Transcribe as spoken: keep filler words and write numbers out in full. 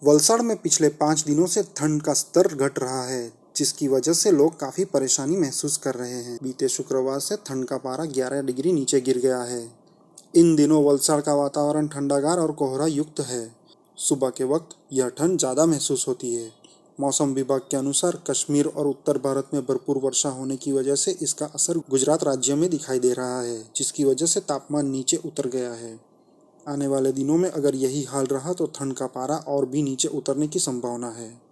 वलसाड़ में पिछले पाँच दिनों से ठंड का स्तर घट रहा है, जिसकी वजह से लोग काफी परेशानी महसूस कर रहे हैं। बीते शुक्रवार से ठंड का पारा ग्यारह डिग्री नीचे गिर गया है। इन दिनों वलसाड़ का वातावरण ठंडागार और कोहरा युक्त है। सुबह के वक्त यह ठंड ज्यादा महसूस होती है। मौसम विभाग के अनुसार कश्मीर और उत्तर भारत में भरपूर वर्षा होने की वजह से इसका असर गुजरात राज्य में दिखाई दे रहा है, जिसकी वजह से तापमान नीचे उतर गया है। आने वाले दिनों में अगर यही हाल रहा तो ठंड का पारा और भी नीचे उतरने की संभावना है।